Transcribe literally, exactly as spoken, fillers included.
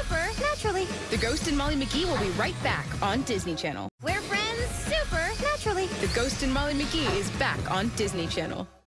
super naturally. The Ghost and Molly McGee will be right back on Disney Channel. We're friends super naturally. The Ghost and Molly McGee is back on Disney Channel.